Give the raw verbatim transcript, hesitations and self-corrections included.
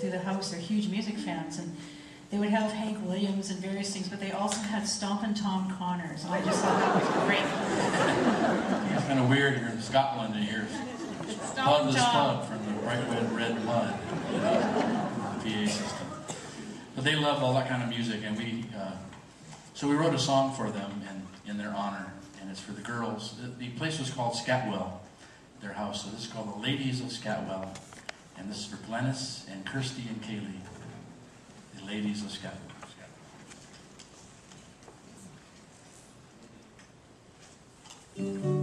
through the house. They're huge music fans, and they would have Hank Williams and various things, but they also had Stompin' Tom Connors, and I just thought that was great. It's kind of weird here in Scotland to hear Plug This Plug from the Bright Red Red Mud, you know, P A system. But they loved all that kind of music, and we, uh, so we wrote a song for them in, in their honor, and it's for the girls. The, the place was called Scatwell, their house, so this is called the Ladies of Scatwell, and this is for Glennis and Kirsty and Kaylee, the Ladies of Scatwell. Scatwell.